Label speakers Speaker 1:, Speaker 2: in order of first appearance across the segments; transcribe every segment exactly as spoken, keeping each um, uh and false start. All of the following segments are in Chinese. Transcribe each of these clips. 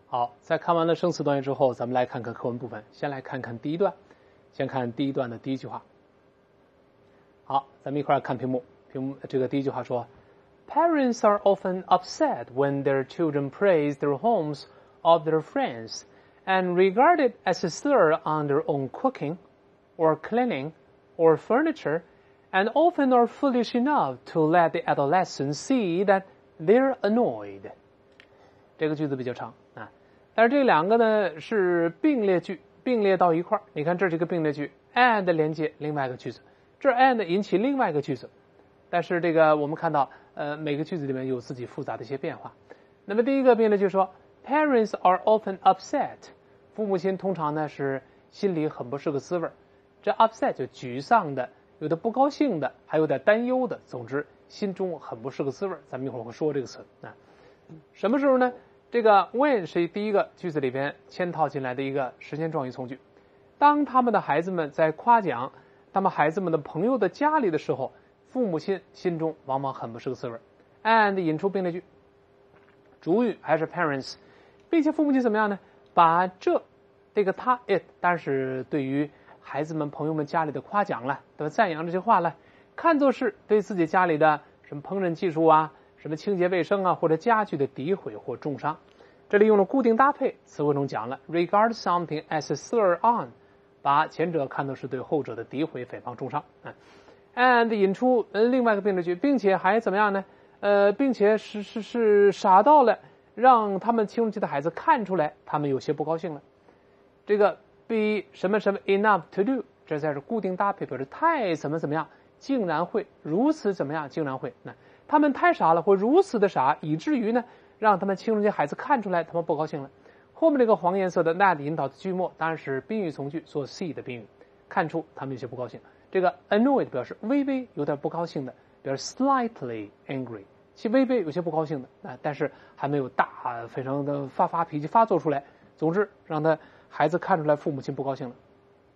Speaker 1: 好，在看完了生词短语之后，咱们来看看课文部分。先来看看第一段，先看第一段的第一句话。好，咱们一块儿看屏幕。屏幕这个第一句话说 ，Parents are often upset when their children praise their homes of their friends and regard it as a slur on their own cooking, or cleaning, or furniture, and often are foolish enough to let the adolescents see that they're annoyed. 这个句子比较长啊，但是这两个呢是并列句，并列到一块儿。你看这是一个并列句 ，and 连接另外一个句子，这 and 引起另外一个句子。但是这个我们看到，呃，每个句子里面有自己复杂的一些变化。那么第一个并列句说 ，Parents are often upset， 父母亲通常呢是心里很不是个滋味儿。这 upset 就沮丧的，有的不高兴的，还有点担忧的，总之心中很不是个滋味儿。咱们一会儿会说这个词啊。什么时候呢？这个 when 是第一个句子里边嵌套进来的一个时间状语从句。当他们的孩子们在夸奖他们孩子们的朋友的家里的时候，父母亲心中往往很不是个滋味。and 引出并列句，主语还是 parents， 并且父母亲怎么样呢？把这这个他 it， 但是对于孩子们朋友们家里的夸奖了，对吧？赞扬这些话了，看作是对自己家里的什么烹饪技术啊，什么清洁卫生啊，或者家具的诋毁或重伤。这里用了固定搭配，词汇中讲了 regard something as a slur on， 把前者看作是对后者的诋毁、诽谤、重伤。嗯 and 引出呃另外一个并列句，并且还怎么样呢？呃，并且是是是傻到了，让他们青春期的孩子看出来，他们有些不高兴了。这个 be 什么什么 enough to do， 这才是固定搭配，表示太怎么怎么样，竟然会如此怎么样，竟然会那他们太傻了，或如此的傻，以至于呢，让他们青春期孩子看出来他们不高兴了。后面这个黄颜色的 that 引导的句末当然是宾语从句，做 see 的宾语，看出他们有些不高兴。这个 annoyed 表示微微有点不高兴的，表示 slightly angry， 其微微有些不高兴的啊，但是还没有大非常的发发脾气发作出来。总之，让他孩子看出来父母亲不高兴了。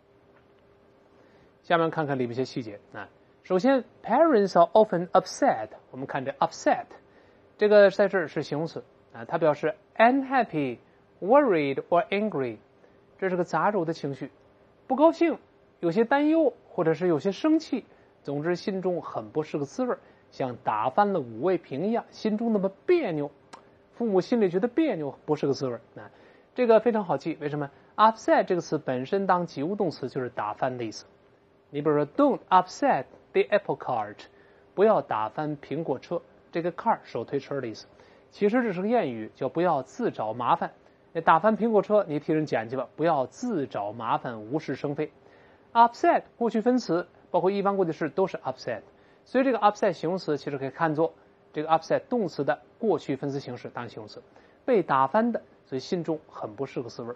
Speaker 1: 下面看看里面一些细节啊。首先 ，parents are often upset。我们看这 upset， 这个在这儿是形容词啊，它表示 unhappy、worried or angry， 这是个杂糅的情绪，不高兴，有些担忧，或者是有些生气，总之心中很不是个滋味，像打翻了五味瓶一样，心中那么别扭，父母心里觉得别扭，不是个滋味啊。这个非常好记，为什么 ？upset 这个词本身当及物动词就是打翻的意思。你比如说 ，Don't upset the apple cart， 不要打翻苹果车。这个 car 手推车的意思。其实这是个谚语，叫不要自找麻烦。打翻苹果车，你替人捡去吧，不要自找麻烦，无事生非。upset 过去分词，包括一般过去式都是 upset， 所以这个 upset 形容词其实可以看作这个 upset 动词的过去分词形式当形容词，被打翻的。所以心中很不是个滋味。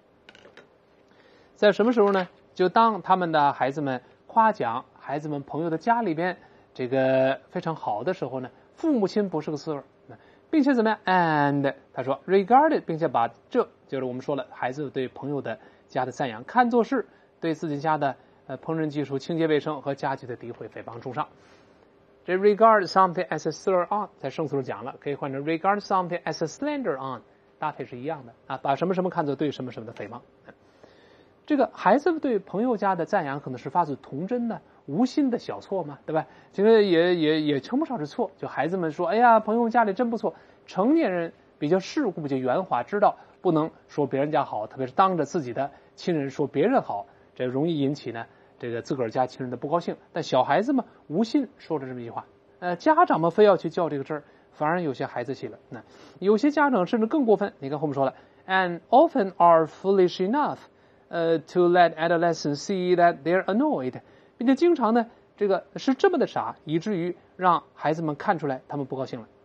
Speaker 1: 在什么时候呢？就当他们的孩子们夸奖孩子们朋友的家里边这个非常好的时候呢，父母亲不是个滋味，并且怎么样 ？and 他说 regarded， 并且把这就是我们说了孩子对朋友的家的赞扬看作是对自己家的呃烹饪技术、清洁卫生和家具的诋毁、诽谤、重伤。这 regard something as a slur on 在生词中讲了，可以换成 regard something as a slander on。搭配是一样的啊，把什么什么看作对什么什么的诽谤。这个孩子对朋友家的赞扬可能是发自童真的、无心的小错嘛，对吧？这个也也也称不上是错。就孩子们说：“哎呀，朋友家里真不错。”成年人比较世故、比较圆滑，知道不能说别人家好，特别是当着自己的亲人说别人好，这容易引起呢这个自个儿家亲人的不高兴。但小孩子们无心说了这么一句话，呃，家长们非要去较这个真儿。反而有些孩子气了，那有些家长甚至更过分。你看后面说了 ，and often are foolish enough， 呃、uh, ，to let adolescents see that they're annoyed， 并且经常呢，这个是这么的傻，以至于让孩子们看出来他们不高兴了。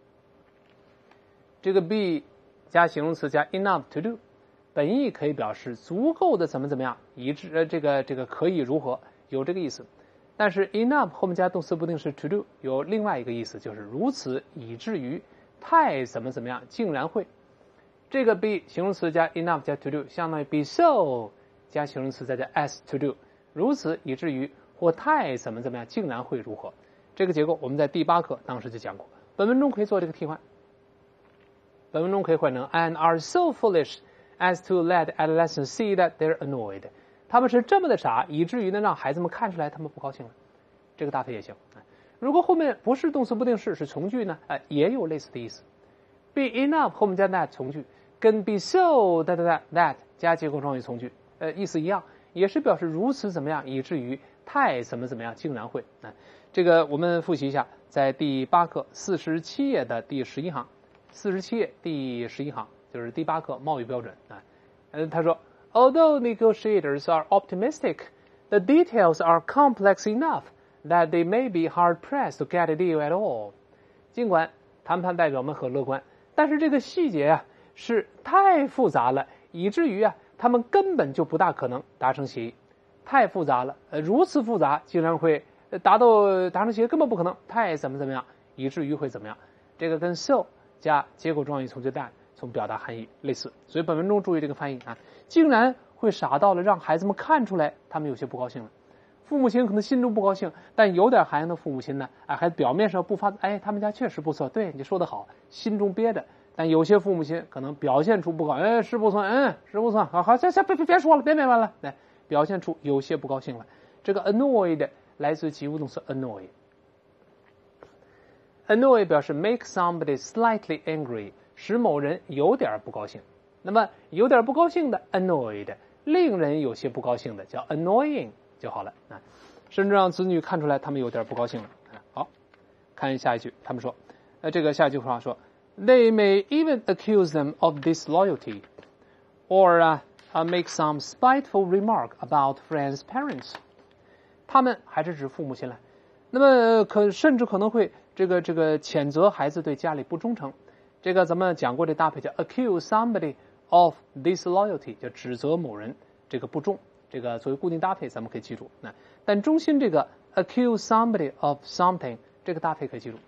Speaker 1: 这个 be 加形容词加 enough to do， 本意可以表示足够的怎么怎么样，以致呃这个这个可以如何，有这个意思。但是 enough 后面加动词不定式 to do 有另外一个意思，就是如此以至于太怎么怎么样，竟然会。这个 be 形容词加 enough 加 to do 相当于 be so 加形容词再加 as to do， 如此以至于或太怎么怎么样，竟然会如何。这个结构我们在第八课当时就讲过，本文中可以做这个替换。 本文中可以换成 and are so foolish as to let adolescents see that they're annoyed。他们是这么的傻，以至于呢让孩子们看出来他们不高兴了。这个搭配也行。如果后面不是动词不定式，是从句呢，呃，也有类似的意思。be enough 后面加 that 从句，跟 be so that that that 加结构状语从句，呃，意思一样，也是表示如此怎么样，以至于太怎么怎么样，竟然会。啊，这个我们复习一下，在第八课四十七页的第十一行，四十七页第十一行就是第八课贸易标准啊。呃，他说 ，Although negotiators are optimistic, the details are complex enough that they may be hard pressed to get a deal at all。尽管谈判代表们很乐观，但是这个细节啊是太复杂了，以至于啊他们根本就不大可能达成协议。太复杂了，呃，如此复杂，竟然会达到达成协议根本不可能，太怎么怎么样，以至于会怎么样？这个跟 so 加结构状语从句 that 从表达含义类似，所以本文中注意这个翻译啊，竟然会傻到了让孩子们看出来他们有些不高兴了。父母亲可能心中不高兴，但有点涵养的父母亲呢，哎，还表面上不发，哎，他们家确实不错，对，你说得好，心中憋着。但有些父母亲可能表现出不高，哎，是不错，嗯，是不错，好好，行行，别别别说了，别别完了，来，表现出有些不高兴了。这个 annoyed 来自于及物动词 annoy。annoy 表示 make somebody slightly angry， 使某人有点不高兴。那么有点不高兴的 annoyed， 令人有些不高兴的叫 annoying。就好了啊，甚至让子女看出来他们有点不高兴了。好，看下一句，他们说，呃，这个下一句话说 ，They may even accuse them of disloyalty, or uh, uh, make some spiteful remark about friends' parents。他们还是指父母亲来，那么可甚至可能会这个这个谴责孩子对家里不忠诚。这个咱们讲过，这搭配叫 accuse somebody of disloyalty， 叫指责某人这个不忠。这个作为固定搭配，咱们可以记住。那但中心这个 accuse somebody of something 这个搭配可以记住，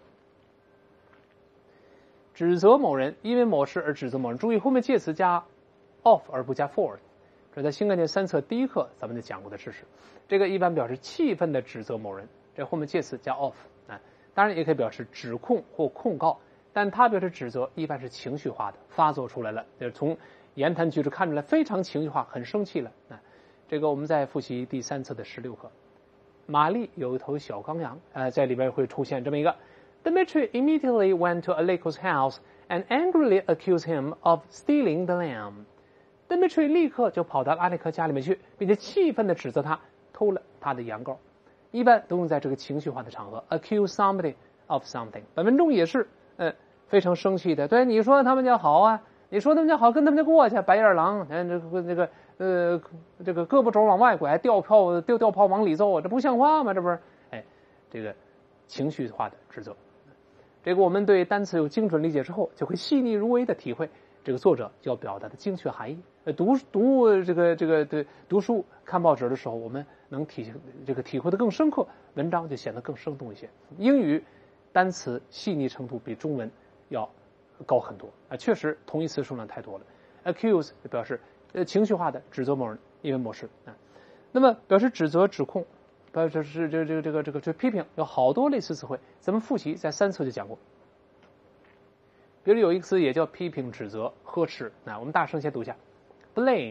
Speaker 1: 指责某人因为某事而指责某人。注意后面介词加 of 而不加 for。这在新概念三册第一课咱们就讲过的知识。这个一般表示气愤的指责某人，这后面介词加 of。啊，当然也可以表示指控或控告，但它表示指责一般是情绪化的，发作出来了，就是从言谈举止看出来非常情绪化，很生气了。啊。这个我们再复习第三册的十六课。玛丽有一头小羔羊，呃，在里边会出现这么一个 Dmitry immediately went to Aliko's house and angrily accused him of stealing the lamb。 Dmitry 立刻就跑到阿列克家里面去，并且气愤地指责他偷了他的羊羔。一般都用在这个情绪化的场合 accuse somebody of something。 本文中也是呃非常生气的，对，你说他们家好啊，你说他们家好，跟他们家过去，白眼狼，嗯，这个这个呃，这个胳膊肘往外拐，掉炮掉掉炮往里揍，这不像话吗？这不是？哎，这个情绪化的指责。这个我们对单词有精准理解之后，就会细腻入微的体会这个作者要表达的精确含义。呃，读读这个这个对读书看报纸的时候，我们能体这个体会的更深刻，文章就显得更生动一些。英语单词细腻程度比中文要高很多啊，确实同义词数量太多了。accuse 表示呃情绪化的指责某人因为某事啊，那么表示指责指控，表示是这个这个这个这个这批评，有好多类似词汇，咱们复习在三册就讲过。比如有一个词也叫批评指责呵斥，那我们大声先读一下 blame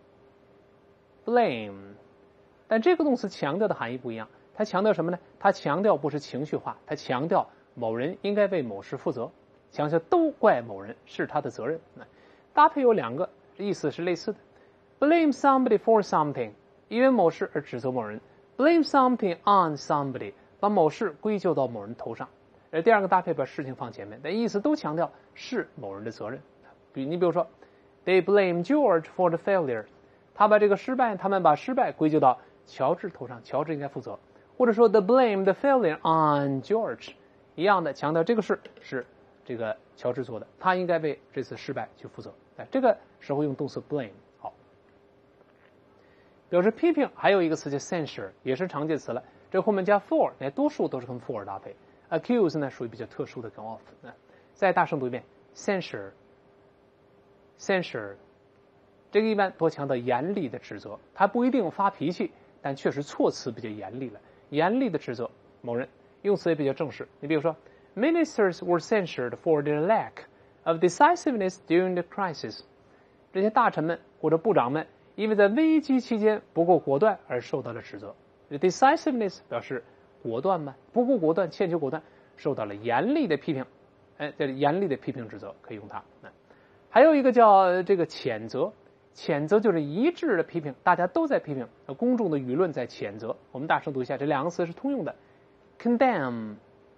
Speaker 1: blame。 但这个动词强调的含义不一样，它强调什么呢？它强调不是情绪化，它强调某人应该为某事负责，强调都怪某人是他的责任。搭配有两个意思是类似的， blame somebody for something 因为某事而指责某人， blame something on somebody 把某事归咎到某人头上。而第二个搭配把事情放前面，但意思都强调是某人的责任。比你比如说 they blame George for the failure， 他把这个失败他们把失败归咎到乔治头上，乔治应该负责。或者说 they blame the failure on George， 一样的强调这个事是这个乔治做的，他应该为这次失败去负责。这个时候用动词 blame。 好，表示批评还有一个词叫 censure， 也是常见词了，这后面加 for， 那多数都是跟 for 搭配。 accuse 呢属于比较特殊的跟 of。 再大声读一遍 censure censure。 这个一般多强调严厉的指责，他不一定发脾气，但确实措辞比较严厉了，严厉的指责某人，用词也比较正式。你比如说 ministers were censured for their lack of decisiveness during the crisis。这些大臣们或者部长们因为在危机期间不够果断而受到了指责。decisiveness 表示果断嘛，不够果断，欠缺果断，受到了严厉的批评。哎，这里严厉的批评指责可以用它。还有一个叫这个谴责，谴责就是一致的批评，大家都在批评，公众的舆论在谴责。我们大声读一下，这两个词是通用的 ，condemn，condemn，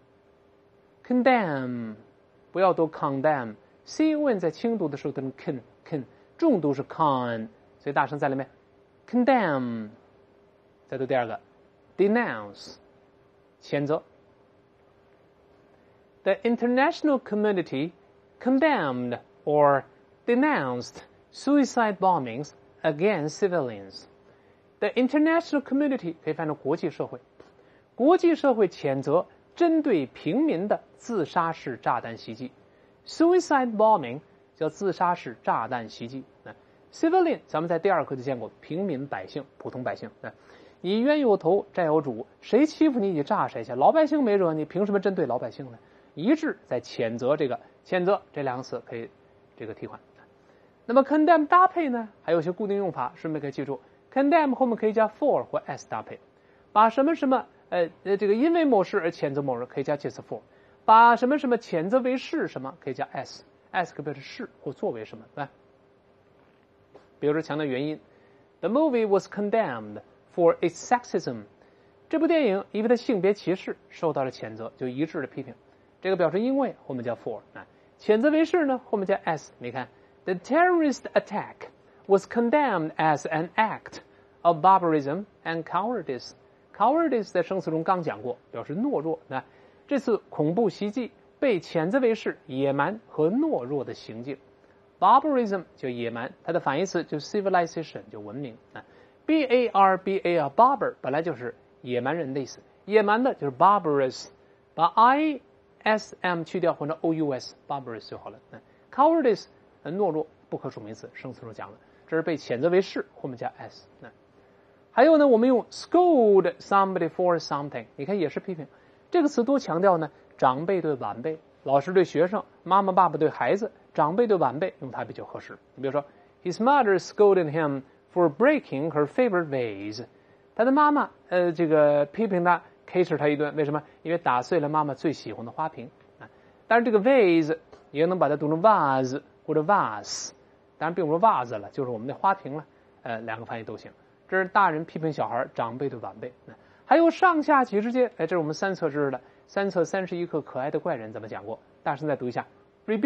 Speaker 1: condemn， 不要读 condemn。c o n 在轻读的时候读 con con， 重读是 con， 所以大声在里面 condemn。再读第二个 denounce， 谴责。The international community condemned or denounced suicide bombings against civilians. The international community 可以翻成国际社会，国际社会谴责针对平民的自杀式炸弹袭击。Suicide bombing 叫自杀式炸弹袭击。Civilian 咱们在第二课就见过，平民百姓、普通百姓。你冤有头债有主，谁欺负你你炸谁去？老百姓没惹你，凭什么针对老百姓呢？一致在谴责这个，谴责这两个词可以这个替换。那么 condemn 搭配呢，还有一些固定用法，顺便可以记住 condemn 后面可以加 for 或 as 搭配，把什么什么呃呃这个因为某事而谴责某人可以加介词 for， 把什么什么谴责为是什么可以加 as， as 可以表示是或作为什么，对吧？比如说强调原因 ，The movie was condemned for its sexism， 这部电影因为它性别歧视受到了谴责，就一致的批评。这个表示因为后面加 for 啊，谴责为是呢后面加 as。你看 ，The terrorist attack was condemned as an act of barbarism and cowardice。cowardice 在生词中刚讲过，表示懦弱。那这次恐怖袭击被谴责为是野蛮和懦弱的行径。barbarism 就野蛮，它的反义词就 civilization 就文明啊。B A R B A R barbar 本来就是野蛮人的意思，野蛮的就是 barbarous， 把 I S M 去掉换成 O U S barbarous 就好了。cowardice 懦弱不可数名词，生词中讲了，这是被谴责为是，后面加 s。还有呢，我们用 scold somebody for something， 你看也是批评。这个词多强调呢，长辈对晚辈，老师对学生，妈妈爸爸对孩子，长辈对晚辈，用它比较合适。你比如说 ，His mother scolded him for breaking her favorite vase。他的妈妈呃这个批评他。K 斥他一顿，为什么？因为打碎了妈妈最喜欢的花瓶啊。当然，这个 vase 也能把它读成 vase 或者 vase， 当然并不是袜子了，就是我们的花瓶了。呃，两个翻译都行。这是大人批评小孩，长辈对晚辈。还有上下级之间，哎，这是我们三册知识的。三册三十一课可爱的怪人怎么讲过？大声再读一下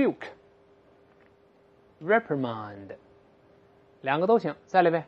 Speaker 1: ：rebuke、reprimand， 两个都行。再来一遍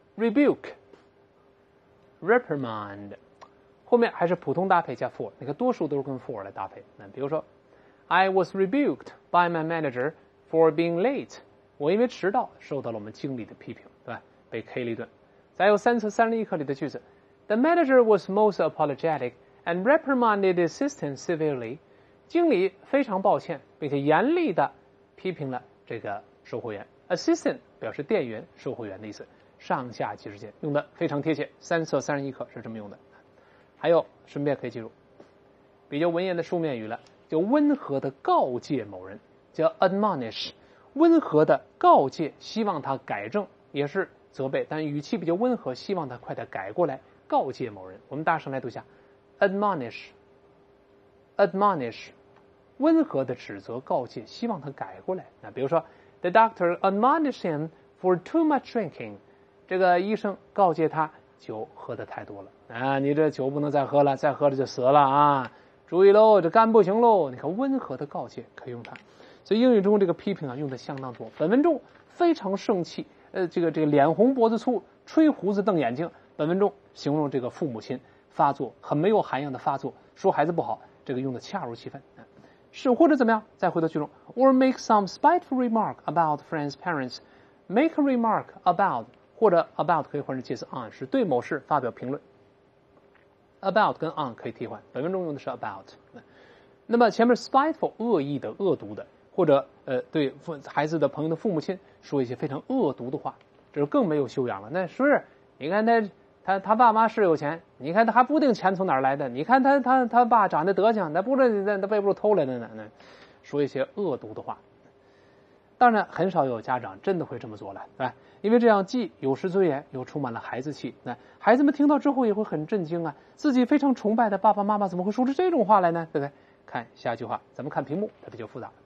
Speaker 1: ：rebuke、reprimand。后面还是普通搭配加 for， 那个多数都是跟 for 来搭配。那比如说 ，I was rebuked by my manager for being late。我因为迟到受到了我们经理的批评，对吧？被 K 了一顿。再有三次三十一课里的句子 ，The manager was most apologetic and reprimanded the assistant severely。经理非常抱歉，并且严厉的批评了这个售货员。Assistant 表示店员、售货员的意思，上下级之间用的非常贴切。三册三十一课是这么用的。还有，顺便可以记住，比较文言的书面语了，就温和的告诫某人，叫 admonish， 温和的告诫，希望他改正，也是责备，但语气比较温和，希望他快点改过来，告诫某人。我们大声来读一下 ，admonish，admonish， 温和的指责、告诫，希望他改过来。那比如说 ，the doctor admonished him for too much drinking， 这个医生告诫他。酒喝的太多了啊！你这酒不能再喝了，再喝了就死了啊！注意喽，这肝不行喽！你看温和的告诫可以用它，所以英语中这个批评啊用的相当多。本文中非常生气，呃，这个这个脸红脖子粗，吹胡子瞪眼睛。本文中形容这个父母亲发作很没有涵养的发作，说孩子不好，这个用的恰如其分。是或者怎么样？再回到句中 ，or make some spiteful remark about friends' parents， make a remark about。或者 about 可以换成介词 on， 是对某事发表评论。about 跟 on 可以替换，本文中用的是 about。那么前面 spiteful 恶意的、恶毒的，或者呃对孩子的朋友的父母亲说一些非常恶毒的话，这就更没有修养了。那是，你看他他他爸妈是有钱，你看他还不定钱从哪儿来的，你看他他他爸长得德行，那不是那那背不住偷来的呢？那说一些恶毒的话。 当然，很少有家长真的会这么做了，对吧？因为这样既有失尊严，又充满了孩子气。那孩子们听到之后也会很震惊啊，自己非常崇拜的爸爸妈妈怎么会说出这种话来呢？对不对？看下一句话，咱们看屏幕，它比较复杂。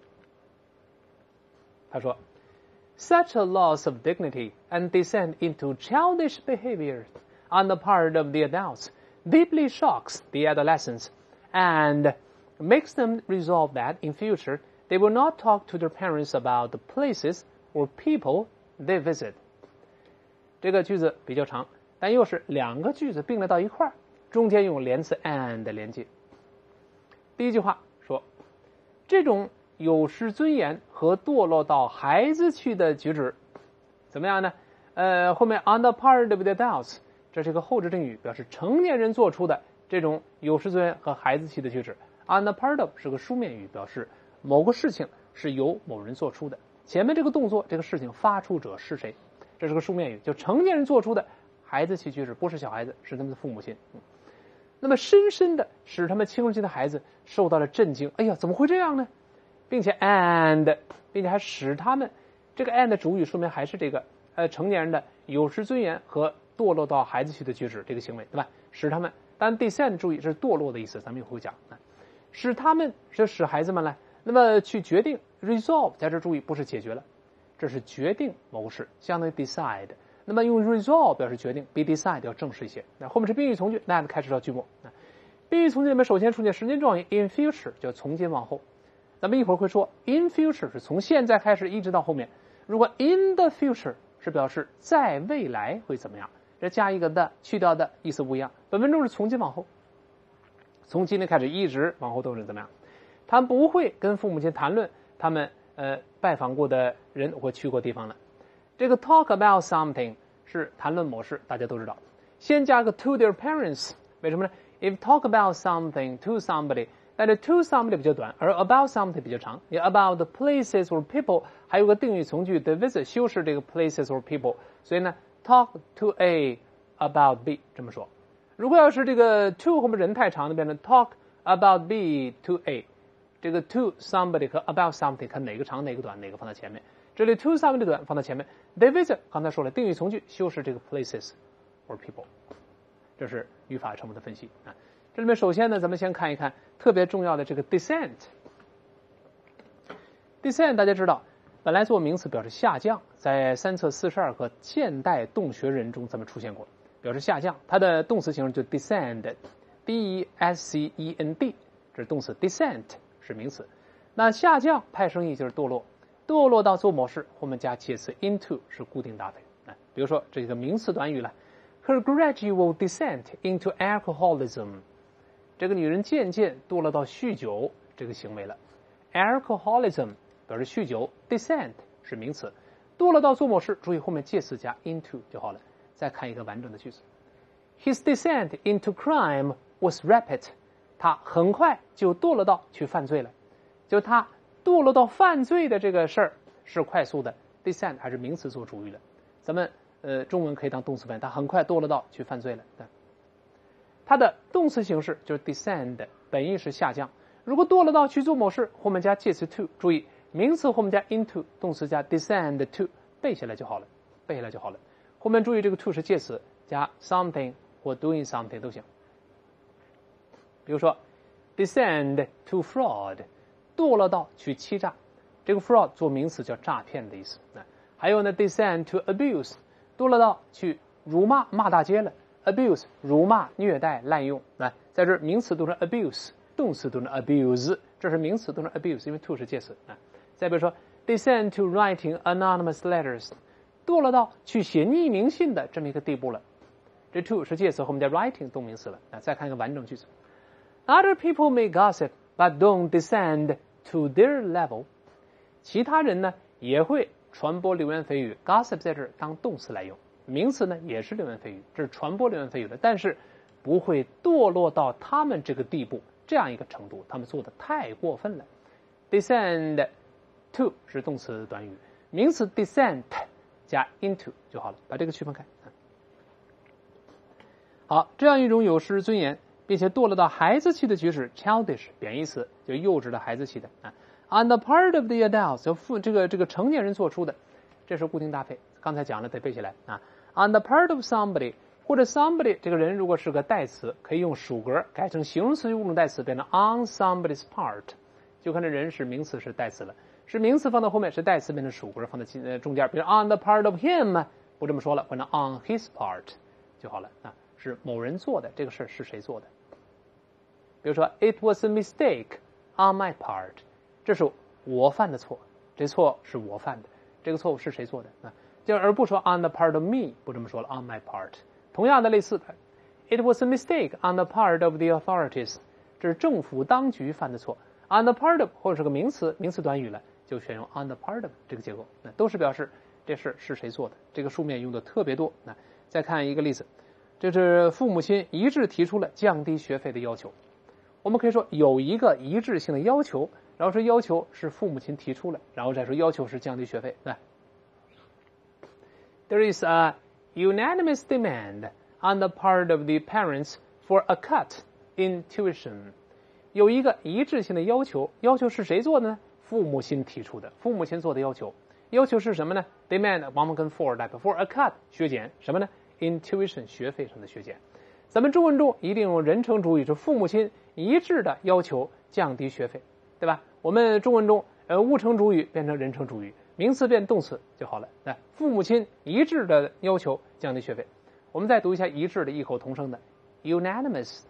Speaker 1: 他说 ，Such a loss of dignity and descent into childish behavior on the part of the adults deeply shocks the adolescents and makes them resolve that in future they will not talk to their parents about the places or people they visit. 这个句子比较长，但又是两个句子并列到一块儿，中间用连词 and 连接。第一句话说，这种有失尊严和堕落到孩子气的举止，怎么样呢？呃，后面 on the part of the adults， 这是一个后置定语，表示成年人做出的这种有失尊严和孩子气的举止。on the part of 是个书面语，表示某个事情是由某人做出的。前面这个动作，这个事情发出者是谁？这是个书面语，就成年人做出的孩子气举止，不是小孩子，是他们的父母亲。嗯那么深深的使他们青春期的孩子受到了震惊，哎呀，怎么会这样呢？并且 and 并且还使他们，这个 and 主语说明还是这个呃成年人的有失尊严和堕落到孩子气的举止这个行为，对吧？使他们，当然 descend 注意是堕落的意思，咱们一会儿讲啊，使他们是使孩子们来，那么去决定 resolve 在这注意不是解决了，这是决定某事，相当于 decide。那么用 resolve 表示决定，比 decide 要正式一些。那后面是宾语从句，那开始到句末。宾语从句里面首先出现时间状语 in future， 就从今往后。咱们一会儿会说 in future 是从现在开始一直到后面。如果 in the future 是表示在未来会怎么样，这加一个的去掉的意思不一样。本文中是从今往后，从今天开始一直往后都是怎么样？他们不会跟父母亲谈论他们呃拜访过的人或去过地方了。这个 talk about something 是谈论某事，大家都知道。先加个 to their parents， 为什么呢？ If talk about something to somebody， 但是 to somebody 比较短，而 about something 比较长。你 about the places or people 还有个定语从句 the visit 修饰这个 places or people， 所以呢 talk to A about B 这么说。如果要是这个 to 后面人太长，就变成 talk about B to A。这个 to somebody 和 about something 看哪个长哪个短，哪个放在前面。这里 to somebody 短放在前面 they visit 刚才说了定语从句修饰这个 places or people， 这是语法程度的分析啊。这里面首先呢，咱们先看一看特别重要的这个 descent。 descent 大家知道本来做名词表示下降，在三册四十二课现代动学人中咱们出现过，表示下降，它的动词形容就 descend D E S C E N D， 这是动词， descent 是名词。那下降派生意就是堕落，堕落到做某事后面加介词 into 是固定搭配。比如说这个名词短语了 Her gradual descent into alcoholism， 这个女人渐渐堕落到酗酒这个行为了。 alcoholism 表示酗酒， descent 是名词，堕落到做某事注意后面介词加 into 就好了。再看一个完整的句子， His descent into crime was rapid， 他很快就堕落到去犯罪了，就他堕落到犯罪的这个事儿是快速的， descent 还是名词做主语的，咱们呃中文可以当动词本，他很快堕落到去犯罪了。它的动词形式就是 descend， 本意是下降。如果堕落到去做某事，后面加介词 to， 注意名词后面加 into， 动词加 descend to， 背下来就好了，背下来就好了。后面注意这个 to 是介词，加 something 或 doing something 都行。比如说 descend to fraud， 堕落到去欺诈，这个 fraud 做名词叫诈骗的意思。还有呢 descend to abuse， 堕落到去辱骂，骂大街了， abuse 辱骂虐待滥用。来，在这名词读成 abuse， 动词读成 abuse， 这是名词读成 abuse， 因为 to 是介词。再比如说 descend to writing anonymous letters， 堕落到去写匿名信的这么一个地步了，这 to 是介词，后面加 writing 动名词了。再看一个完整句子， Other people may gossip but don't descend to their level， 其他人呢也会传播流言蜚语， gossip 在这儿当动词来用，名词呢也是流言蜚语，这是传播流言蜚语的，但是不会堕落到他们这个地步，这样一个程度，他们做的太过分了。 descend to 是动词短语，名词 descent 加 into 就好了，把这个区分开。好，这样一种有失尊严并且堕落到孩子气的举止 childish 贬义词，就幼稚的孩子气的啊 on the part of the adults， 负这个这个成年人做出的，这是固定搭配。刚才讲了，得背起来啊。on the part of somebody， 或者 somebody 这个人如果是个代词，可以用属格改成形容词物种代词，变成 on somebody's part， 就看这人是名词是代词了，是名词放到后面，是代词变成属格放在呃中间，比如 on the part of him， 不这么说了，换成 on his part 就好了啊，是某人做的，这个事是谁做的？比如说 it was a mistake on my part， 这是我犯的错，这错是我犯的，这个错误是谁做的啊？就而不说 on the part of me， 不这么说了 on my part。同样的类似的 ，it was a mistake on the part of the authorities， 这是政府当局犯的错。on the part of 或者是个名词，名词短语了，就选用 on the part of 这个结构，那都是表示这事是谁做的。这个书面用的特别多。那再看一个例子，这是父母亲一致提出了降低学费的要求。我们可以说有一个一致性的要求，然后说要求是父母亲提出了，然后再说要求是降低学费。来 ，There is a unanimous demand on the part of the parents for a cut in tuition。有一个一致性的要求，要求是谁做的呢？父母亲提出的，父母亲做的要求。要求是什么呢 ？Demand 往往跟 for 代表 for a cut 削减什么呢 ？in tuition 学费上的削减。咱们中文中一定用人称主语，是父母亲一致的要求降低学费，对吧？我们中文中呃物称主语变成人称主语，名词变动词就好了。那父母亲一致的要求降低学费。我们再读一下一致的异口同声的 unanimous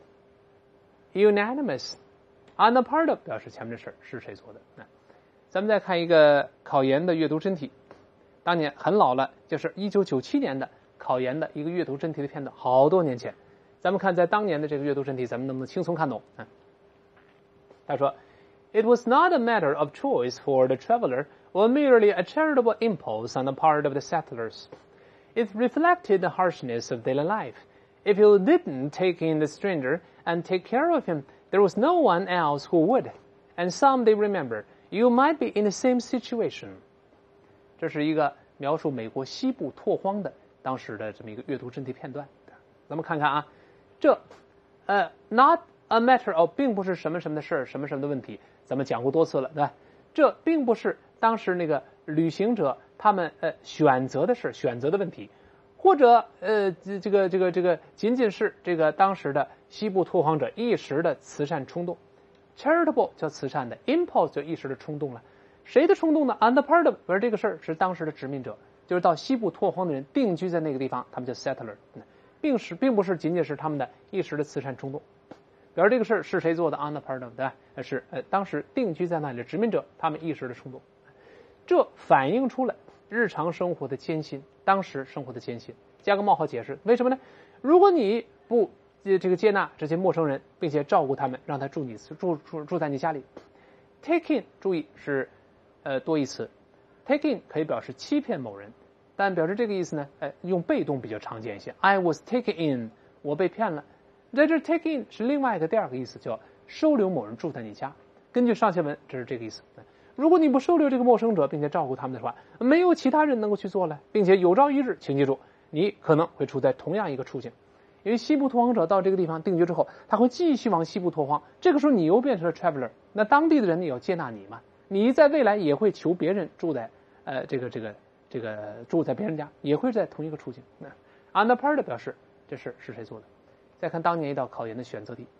Speaker 1: unanimous on the part of 表示前面的事是谁做的。那咱们再看一个考研的阅读真题，当年很老了，就是一九九七年的考研的一个阅读真题的片段，好多年前。咱们看在当年的这个阅读真题，咱们能不能轻松看懂？嗯，他说 ，It was not a matter of choice for the traveler, or merely a charitable impulse on the part of the settlers. It reflected the harshness of daily life. If you didn't take in the stranger and take care of him, there was no one else who would. And someday, remember, you might be in the same situation. 这是一个描述美国西部拓荒的当时的这么一个阅读真题片段。咱们看看啊，这呃 not a matter of 并不是什么什么的事儿，什么什么的问题，咱们讲过多次了，对吧？这并不是当时那个旅行者他们呃选择的事，选择的问题，或者呃这个这个这个仅仅是这个当时的西部拓荒者一时的慈善冲动。charitable 叫慈善的 ，impulse 就一时的冲动了。谁的冲动呢 ？On the part of， 而这个事儿是当时的殖民者，就是到西部拓荒的人定居在那个地方，他们叫 settler， 并是并不是仅仅是他们的一时的慈善冲动。表示这个事儿是谁做的 ？On the part of， 对吧？是呃当时定居在那里的殖民者，他们一时的冲动。这反映出了日常生活的艰辛，当时生活的艰辛。加个冒号解释，为什么呢？如果你不这个接纳这些陌生人，并且照顾他们，让他住你住住住在你家里 ，take in 注意是呃多义词 ，take in 可以表示欺骗某人，但表示这个意思呢，呃用被动比较常见一些。I was taken in， 我被骗了。在这 take in 是另外一个第二个意思，叫收留某人住在你家。根据上下文，这是这个意思。如果你不收留这个陌生者，并且照顾他们的话，没有其他人能够去做了，并且有朝一日，请记住，你可能会处在同样一个处境。因为西部拓荒者到这个地方定居之后，他会继续往西部拓荒，这个时候你又变成了 traveler， 那当地的人也要接纳你嘛？你在未来也会求别人住在呃这个这个这个住在别人家，也会在同一个处境。那 on the part 表示这事是谁做的？再看当年一道考研的选择题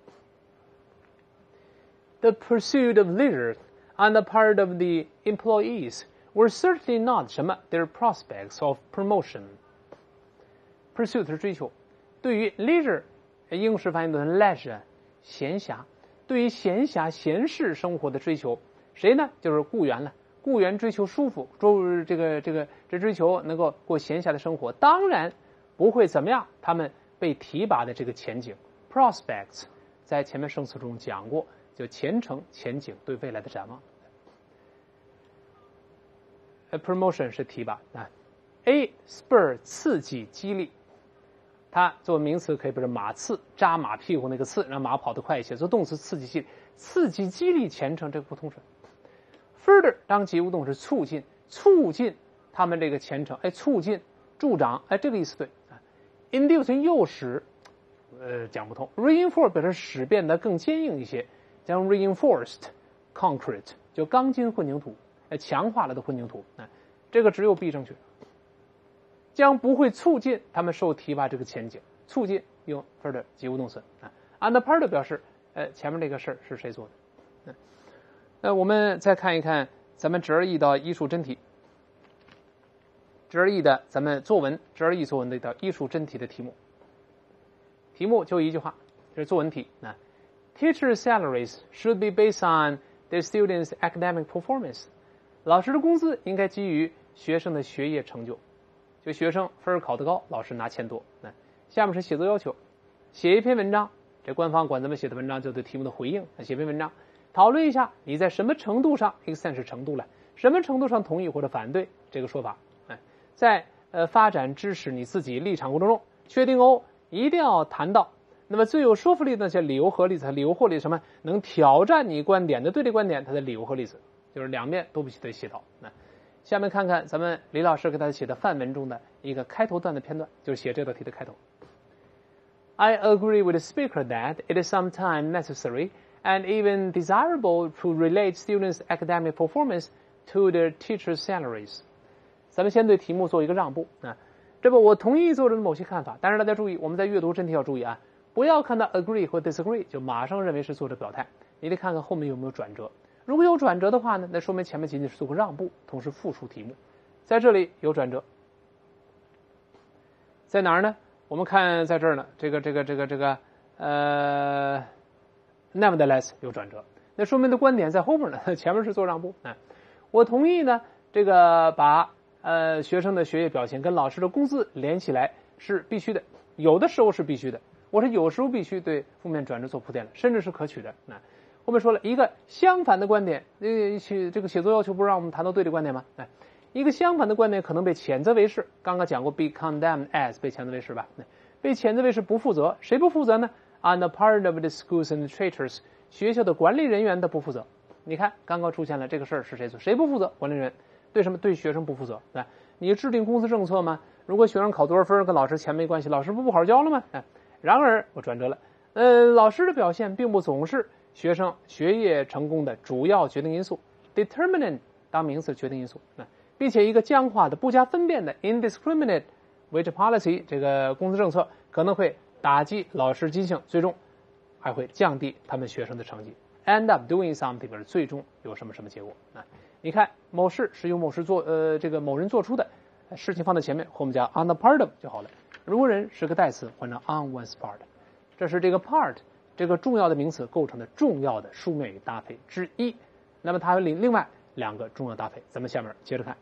Speaker 1: ，The pursuit of leisure on the part of the employees were certainly not 什么 their prospects of promotion。 Pursuit 是追求。对于 leisure， 英式翻译成 leisure， 闲暇。对于闲暇闲适生活的追求，谁呢？就是雇员了。雇员追求舒服，追这个这个这追求能够过闲暇的生活，当然不会怎么样。他们被提拔的这个前景 prospects， 在前面生词中讲过，就前程前景对未来的展望。A promotion 是提拔啊 ，A spur 刺激激励。它作为名词可以表示马刺，扎马屁股那个刺，让马跑得快一些。做动词刺激激励，刺激激励前程，这个不通顺。Further 当及物动是促进，促进他们这个前程，哎，促进助长，哎，这个意思对。Induce 诱使，呃，讲不通。Reinforce 表示使变得更坚硬一些，将 reinforced concrete 就钢筋混凝土，呃，强化了的混凝土，啊，这个只有 B 正确，将不会促进他们受提拔这个前景。促进用 further 及物动词啊 ，and part 表示，呃，前面这个事儿是谁做的？那、啊、那我们再看一看咱们直而易的艺术真题，直而易的咱们作文，直而易作文的一道艺术真题的题目。题目就一句话，这是作文题啊。Teacher salaries should be based on their students' academic performance。老师的工资应该基于学生的学业成就，就学生分考得高，老师拿钱多。那下面是写作要求，写一篇文章，这官方管咱们写的文章叫做题目的回应。写篇文章，讨论一下你在什么程度上 ，extent 是程度了，什么程度上同意或者反对这个说法。哎，在呃发展支持你自己立场过程中，确定哦。一定要谈到，那么最有说服力的那些理由和例子，理由或者什么能挑战你观点的对立观点，它的理由和例子，就是两面都必须得写到。那下面看看咱们李老师给大家写的范文中的一个开头段的片段，就是写这道题的开头。I agree with the speaker that it is sometimes necessary and even desirable to relate students' academic performance to their teachers' salaries。咱们先对题目做一个让步啊。这不，我同意作者的某些看法，但是大家注意，我们在阅读真题要注意啊，不要看到 agree 或 disagree 就马上认为是作者表态，你得看看后面有没有转折。如果有转折的话呢，那说明前面仅仅是做个让步，同时复述题目。在这里有转折，在哪儿呢？我们看在这儿呢，这个这个这个这个呃 nevertheless 有转折，那说明的观点在后面呢，前面是做让步啊。我同意呢，这个把。呃，学生的学业表现跟老师的工资连起来是必须的，有的时候是必须的。我说有时候必须对负面转折做铺垫了，甚至是可取的。那后面说了一个相反的观点，呃，这个写作要求不是让我们谈到对立观点吗？哎，一个相反的观点可能被谴责为是，刚刚讲过 be condemned as 被谴责为是吧？被谴责为是不负责，谁不负责呢 ？On the part of the schools and teachers， 学校的管理人员的不负责。你看，刚刚出现了这个事儿是谁做？谁不负责？管理人员。对什么？对学生不负责。哎，你制定工资政策吗？如果学生考多少分跟老师钱没关系，老师不不好好教了吗？哎，然而我转折了，呃，老师的表现并不总是学生学业成功的主要决定因素 ，determinant 当名词决定因素，并且一个僵化的、不加分辨的 indiscriminate wage policy 这个工资政策可能会打击老师积极性，最终还会降低他们学生的成绩 ，end up doing something， 而最终有什么什么结果啊？你看，某事是由某事做，呃，这个某人做出的事情放在前面，后面加 on the part of 就好了。如果人是个代词，换成 on one's part， 这是这个 part 这个重要的名词构成的重要的书面语搭配之一。那么它有另另外两个重要搭配，咱们下面接着看。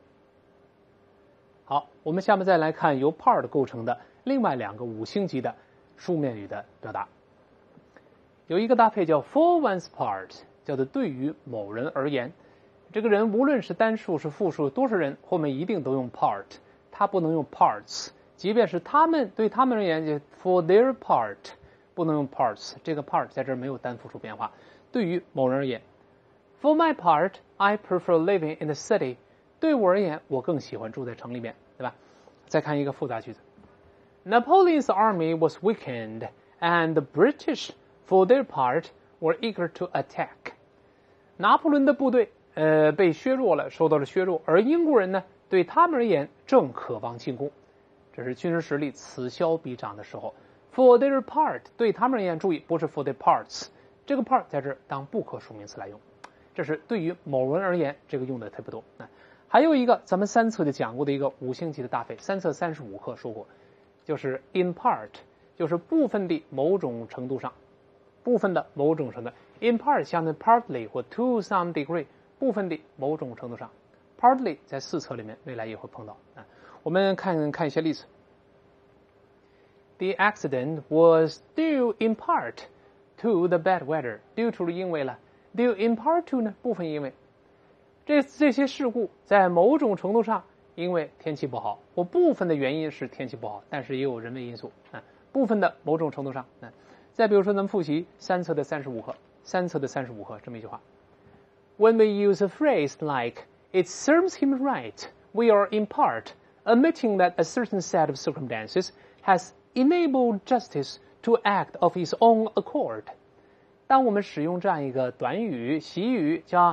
Speaker 1: 好，我们下面再来看由 part 构成的另外两个五星级的书面语的表达。有一个搭配叫 for one's part， 叫做对于某人而言。这个人无论是单数是复数多少人，后面一定都用 part， 他不能用 parts， 即便是他们对他们而言，就 for their part 不能用 parts， 这个 part 在这儿没有单复数变化。对于某人而言 ，for my part, I prefer living in the city。对我而言，我更喜欢住在城里面，对吧？再看一个复杂句子 ，Napoleon's army was weakened, and the British, for their part, were eager to attack。拿破仑的部队。呃，被削弱了，受到了削弱，而英国人呢，对他们而言正渴望进攻，这是军事实力此消彼长的时候。For their part， 对他们而言，注意不是 for their parts， 这个 part 在这儿当不可数名词来用，这是对于某人而言，这个用的特别多。啊，还有一个咱们三册就讲过的一个五星级的搭配，三册三十五课说过，就是 in part， 就是部分的某种程度上，部分的某种程度 ，in part 相当于 partly 或 to some degree。部分的某种程度上 ，partly 在四册里面未来也会碰到啊。我们看看一些例子。The accident was due in part to the bad weather. Due to 是因为了 ，due in part to 呢部分因为。这这些事故在某种程度上因为天气不好，或部分的原因是天气不好，但是也有人为因素啊。部分的某种程度上啊。再比如说，咱们复习三册的三十五课，三册的三十五课这么一句话。When we use a phrase like, it serves him right, we are in part admitting that a certain set of circumstances has enabled justice to act of its own accord. 当我们使用这样一个短语、习语，叫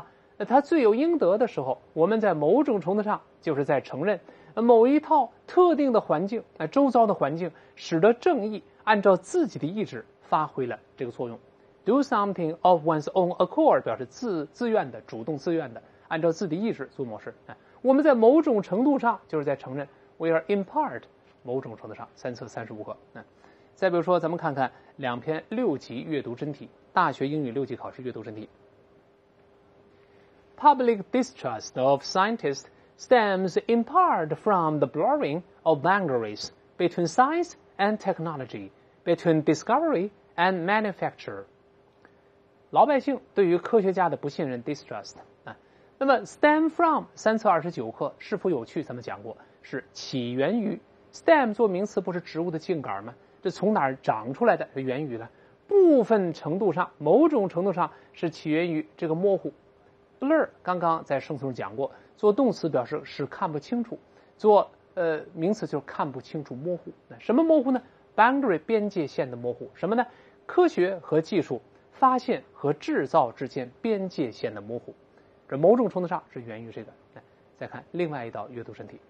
Speaker 1: 他罪有应得的时候，我们在某种程度上就是在承认某一套特定的环境，周遭的环境使得正义按照自己的意志发挥了这个作用。Do something of one's own accord 表示自自愿的、主动自愿的，按照自己的意志做某事。我们在某种程度上就是在承认 we are in part 某种程度上。三册三十五课。再比如说，咱们看看两篇六级阅读真题，大学英语六级考试阅读真题。Public distrust of scientists stems in part from the blurring of boundaries between science and technology, between discovery and manufacture. 老百姓对于科学家的不信任 distrust 啊，那么 stem from 三册二十九课是否有趣？咱们讲过，是起源于 stem 做名词不是植物的茎秆吗？这从哪儿长出来的？是源于了。部分程度上，某种程度上是起源于这个模糊。blur 刚刚在生词中讲过，做动词表示是看不清楚，做呃名词就是看不清楚、模糊。那什么模糊呢 ？boundary 边界线的模糊。什么呢？科学和技术发现和制造之间边界线的模糊。这某种程度上是源于这个。再看另外一道阅读真题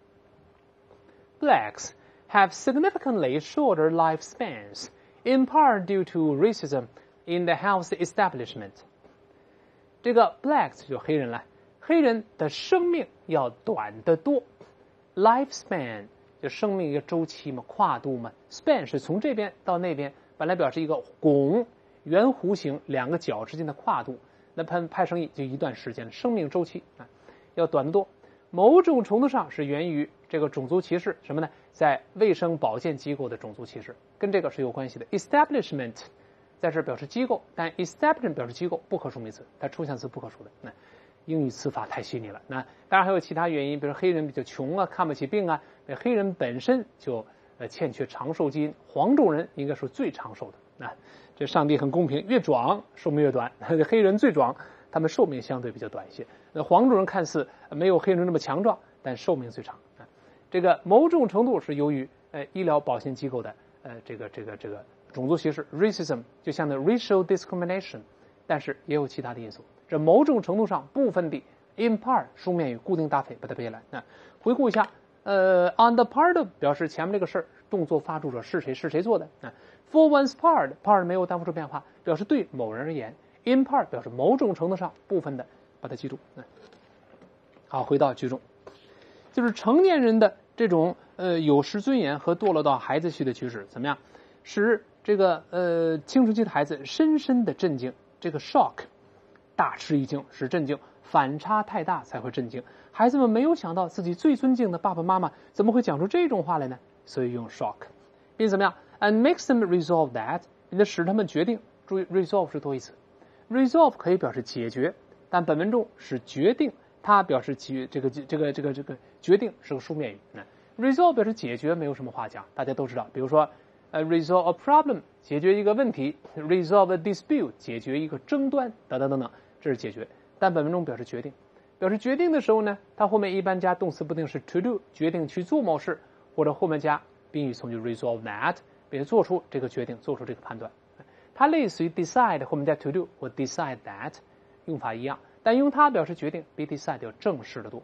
Speaker 1: ：Blacks have significantly shorter lifespans, in part due to racism in the health establishment. 这个 blacks 就黑人了，黑人的生命要短得多。lifespan 就生命一个周期嘛，跨度嘛。span 是从这边到那边，本来表示一个拱圆弧形两个角之间的跨度，那派派生意就一段时间，生命周期啊要短得多。某种程度上是源于这个种族歧视，什么呢？在卫生保健机构的种族歧视，跟这个是有关系的。establishment 在这表示机构，但 establishment 表示机构不可数名词，它抽象词不可数的。那英语词法太细腻了。那当然还有其他原因，比如黑人比较穷啊，看不起病啊，黑人本身就呃欠缺长寿基因，黄种人应该是最长寿的。那这上帝很公平，越壮寿命越短，黑人最壮，他们寿命相对比较短一些。那黄种人看似没有黑人那么强壮，但寿命最长。这个某种程度是由于呃医疗保健机构的呃这个这个这个种族歧视 racism 就相当于 racial discrimination， 但是也有其他的因素。这某种程度上部分地 in part 书面语固定搭配把它背下来。那回顾一下，呃 on the part of 表示前面这个事儿动作发出者是谁是谁做的。那 for one's part part 没有单复数变化，表示对某人而言。in part 表示某种程度上部分的，把它记住。好，回到句中。就是成年人的这种呃有失尊严和堕落到孩子气的趋势，怎么样，使这个呃青春期的孩子深深的震惊。这个 shock 大吃一惊，使震惊，反差太大才会震惊。孩子们没有想到自己最尊敬的爸爸妈妈怎么会讲出这种话来呢？所以用 shock， 并怎么样 and makes them resolve that， 也使他们决定。注意 resolve 是多义词 ，resolve 可以表示解决，但本文中是决定。它表示决这个这个这个这个决定是个书面语。resolve 表示解决，没有什么话讲，大家都知道。比如说，呃 ，resolve a problem 解决一个问题 ，resolve a dispute 解决一个争端，等等等等，这是解决。但本文中表示决定，表示决定的时候呢，它后面一般加动词不定式 to do， 决定去做某事，或者后面加宾语从句 resolve that， 并且做出这个决定，做出这个判断。它类似于 decide 后面加 to do 或 decide that， 用法一样。但用它表示决定，比 decide 要正式的多。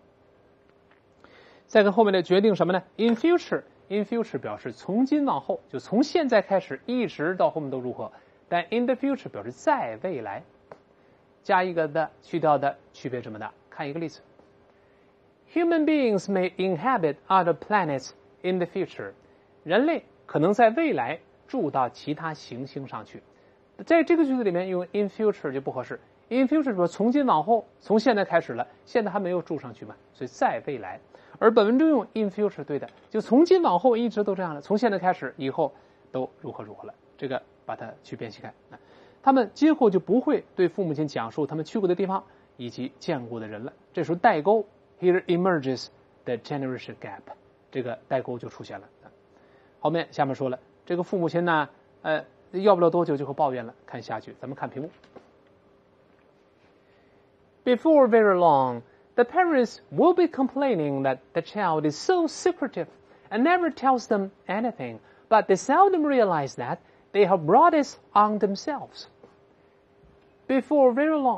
Speaker 1: 再跟后面的决定什么呢 ？In future， in future 表示从今往后，就从现在开始一直到后面都如何。但 in the future 表示在未来，加一个的，去掉的，区别这么大。看一个例子 ：Human beings may inhabit other planets in the future。人类可能在未来住到其他行星上去。在这个句子里面用 in future 就不合适。In future 说从今往后，从现在开始了，现在还没有住上去嘛，所以在未来。而本文中用 in future 对的，就从今往后一直都这样了，从现在开始以后都如何如何了。这个把它去辨析开。他们今后就不会对父母亲讲述他们去过的地方以及见过的人了。这时候代沟 here emerges the generation gap， 这个代沟就出现了。后面下面说了，这个父母亲呢，呃，要不了多久就会抱怨了。看下句，咱们看屏幕。Before very long, the parents will be complaining that the child is so secretive and never tells them anything, but they seldom realize that they have brought this on themselves. Before very long,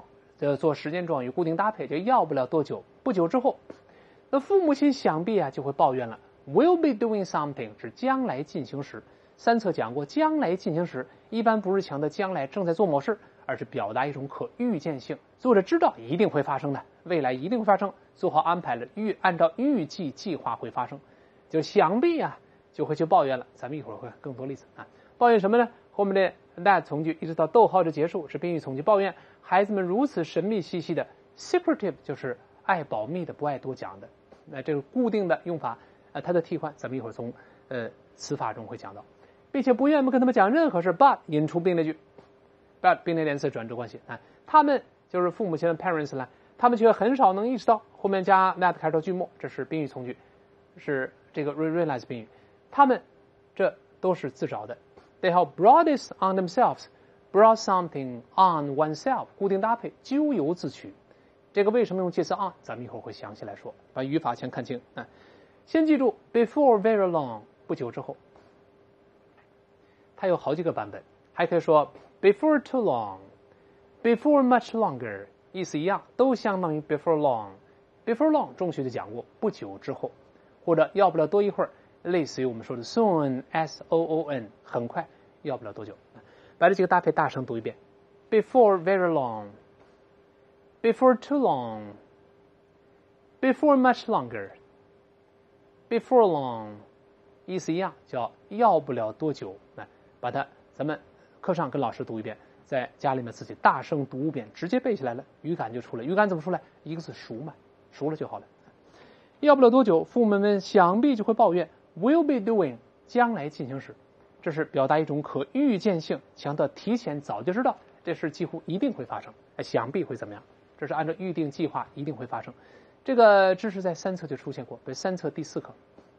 Speaker 1: 这做时间状语固定搭配，就要不了多久，不久之后，那父母亲想必啊就会抱怨了。Will be doing something 指将来进行时。三册讲过，将来进行时一般不是强调将来正在做某事，而是表达一种可预见性。作者知道一定会发生的，未来一定会发生，做好安排了，预按照预计计划会发生。就想必啊就会去抱怨了。咱们一会儿会更多例子啊。抱怨什么呢？后面的 that 从句一直到逗号的结束是宾语从句，抱怨孩子们如此神秘兮兮的 secretive 就是爱保密的，不爱多讲的。那这个固定的用法，呃，它的替换咱们一会儿从呃词法中会讲到，并且不愿意跟他们讲任何事 ，but 引出并列句 ，but 并列连词转折关系啊，他们就是父母亲的 parents 呢，他们却很少能意识到后面加 that 开头句末，这是宾语从句，是这个 realize 宾语，他们这都是自找的。They have brought this on themselves, brought something on oneself， 固定搭配，咎由自取。这个为什么用介词 on？ 咱们一会儿会详细来说，把语法先看清啊。先记住 before very long， 不久之后。它有好几个版本，还可以说 before too long， before much longer， 意思一样，都相当于 before long。before long 中学就讲过，不久之后，或者要不了多一会儿。类似于我们说的 soon s o o n 很快，要不了多久。把这几个搭配大声读一遍 before very long， before too long， before much longer， before long 意思一样，叫要不了多久。来把它咱们课上跟老师读一遍，在家里面自己大声读五遍，直接背起来了，语感就出来。语感怎么出来？一个字熟嘛，熟了就好了。要不了多久，父母们想必就会抱怨Will be doing 将来进行时，这是表达一种可预见性，强调提前早就知道这事几乎一定会发生，想必会怎么样，这是按照预定计划一定会发生。这个知识在三册就出现过，对，三册第四课。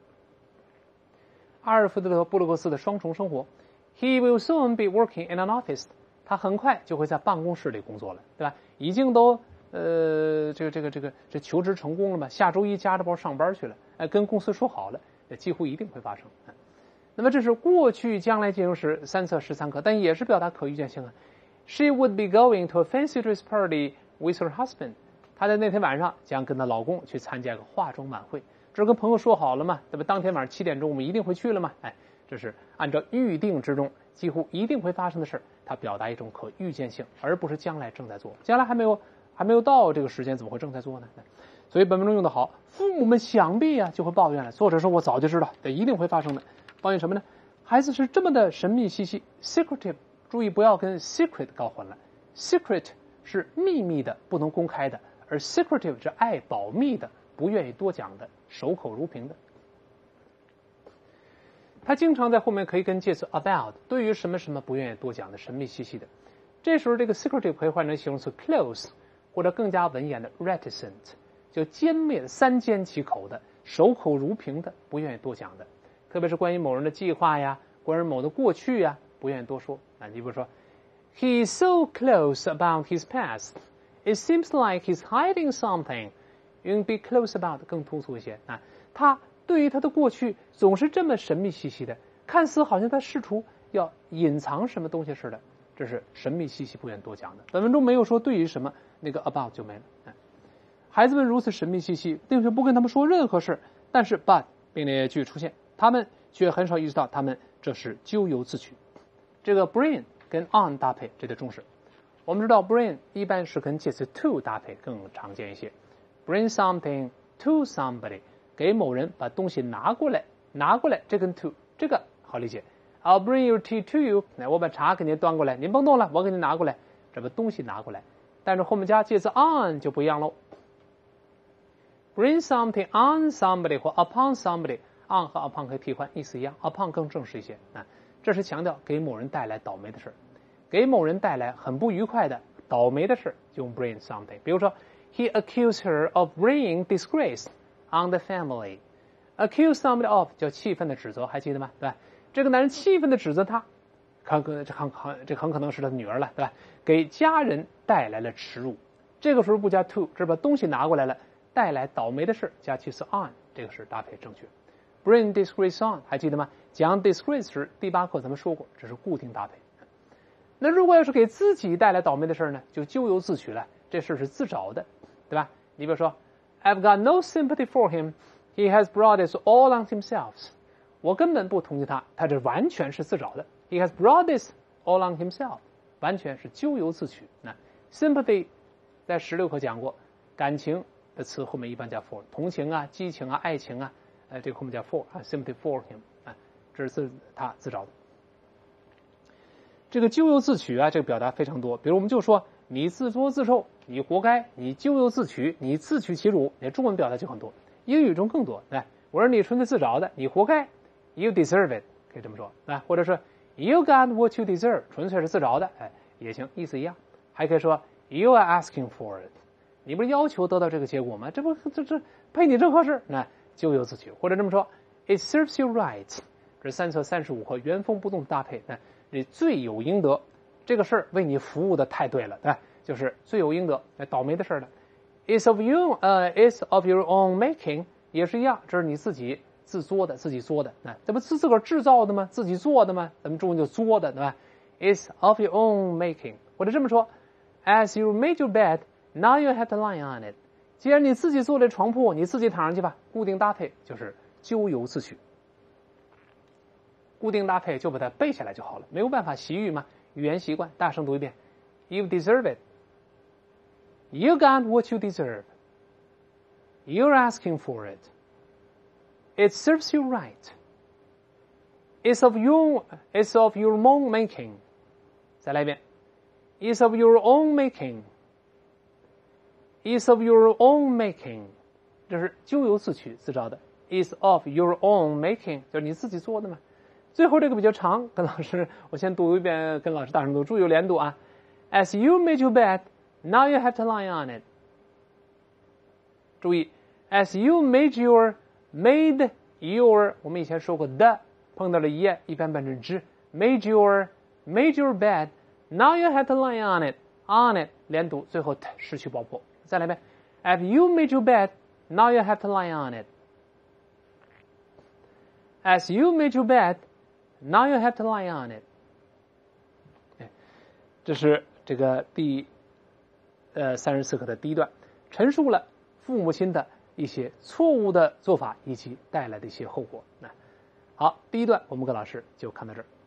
Speaker 1: 阿尔弗德·布鲁克斯的双重生活 ，He will soon be working in an office， 他很快就会在办公室里工作了，对吧？已经都呃这个这个这个这求职成功了嘛，下周一夹着包上班去了，哎，跟公司说好了。几乎一定会发生。那么这是过去将来进行时，三册十三课，但也是表达可预见性啊。She would be going to a fancy dress party with her husband。她在那天晚上将跟她老公去参加一个化妆晚会，这是跟朋友说好了嘛，对吧？当天晚上七点钟我们一定会去了嘛。哎，这是按照预定之中几乎一定会发生的事，它表达一种可预见性，而不是将来正在做，将来还没有还没有到这个时间，怎么会正在做呢？所以本文中用的好，父母们想必啊就会抱怨了。作者说我早就知道，这一定会发生的。抱怨什么呢？孩子是这么的神秘兮兮 ，secretive， 注意不要跟 secret 搞混了。secret 是秘密的，不能公开的，而 secretive 是爱保密的，不愿意多讲的，守口如瓶的。他经常在后面可以跟介词 about， 对于什么什么不愿意多讲的，神秘兮兮的。这时候这个 secretive 可以换成形容词 close， 或者更加文言的 reticent。就歼灭的，三缄其口的，守口如瓶的，不愿意多讲的，特别是关于某人的计划呀，关于某的过去呀，不愿意多说。啊，你比如说 ，He's so close about his past, it seems like he's hiding something。用 be close about 更突出一些啊，他对于他的过去总是这么神秘兮兮的，看似好像他试图要隐藏什么东西似的，这是神秘兮兮不愿多讲的。本文中没有说对于什么，那个 about 就没了。啊孩子们如此神秘兮兮，并且不跟他们说任何事，但是 but 并列句出现，他们却很少意识到他们这是咎由自取。这个 bring 跟 on 搭配值得重视。我们知道 bring 一般是跟介词 to 搭配更常见一些。bring something to somebody， 给某人把东西拿过来，拿过来，这跟 to 这个好理解。I'll bring your tea to you， 我把茶给您端过来，您甭动了，我给您拿过来，这把东西拿过来。但是后面加介词 on 就不一样喽。Bring something on somebody 或 upon somebody， on 和 upon 可以替换，意思一样 ，upon 更正式一些啊。这是强调给某人带来倒霉的事，给某人带来很不愉快的倒霉的事，就用 bring something。比如说 ，He accused her of bringing disgrace on the family。accuse somebody of 叫气愤的指责，还记得吗？对吧？这个男人气愤的指责他，很可这很很这很可能是他的女儿了，对吧？给家人带来了耻辱，这个时候不加 to， 这把东西拿过来了。带来倒霉的事加介词 on， 这个是搭配正确。Bring disgrace on， 还记得吗？讲 disgrace 时，第八课咱们说过，这是固定搭配。那如果要是给自己带来倒霉的事呢，就咎由自取了。 这事是自找的，对吧？你比如说 ，I've got no sympathy for him. He has brought this all on himself. 我根本不同情他，他这完全是自找的。He has brought this all on himself. 完全是咎由自取。那 sympathy 在十六课讲过，感情的词后面一般加 for， 同情啊、激情啊、爱情啊，呃，这个后面加 for 啊 ，sympathy for him 啊，这是自他自找的。这个咎由自取啊，这个表达非常多。比如我们就说你自作自受，你活该，你咎由自取，你自取其辱。你中文表达就很多，英语中更多。哎，我说你纯粹自找的，你活该 ，you deserve it， 可以这么说啊，或者是 you got what you deserve， 纯粹是自找的，哎，也行，意思一样。还可以说 you are asking for it， 你不是要求得到这个结果吗？这不这这配你正合适，那咎由自取。或者这么说 it serves you right， 这是三册三十五课原封不动搭配，那你罪有应得，这个事儿为你服务的太对了，对吧？就是罪有应得，哎，倒霉的事儿了。It's of you， 呃、uh, ，It's of your own making， 也是一样，这是你自己自作的，自己作的，那这不自自个儿制造的吗？自己做的吗？咱们中文就作的，对吧 ？It's of your own making， 或者这么说 ，As you made your bed, now you have to lie on it。既然你自己做这床铺，你自己躺上去吧，固定搭配就是咎由自取。固定搭配就把它背下来就好了，没有办法习语嘛，语言习惯，大声读一遍 ，You deserve it. You got what you deserve. You're asking for it. It serves you right. It's of your, it's of your own making. 再来一遍 It's of your own making. It's of your own making. 这是咎由自取，自找的。It's of your own making， 就是你自己做的嘛。最后这个比较长，跟老师我先读一遍，跟老师大声读，注意有连读啊。As you made your bed, now you have to lie on it. 注意 ，as you made your made your， 我们以前说过的，碰到了也一般变成之 ，made your made your bed, now you have to lie on it on it 连读，最后失去爆破。再来一遍 ，as you made your bed, now you have to lie on it. As you made your bed.Now you have to lie on it. 这是这个第呃三十四课的第一段，陈述了父母亲的一些错误的做法以及带来的一些后果。那好，第一段我们跟老师就看到这儿。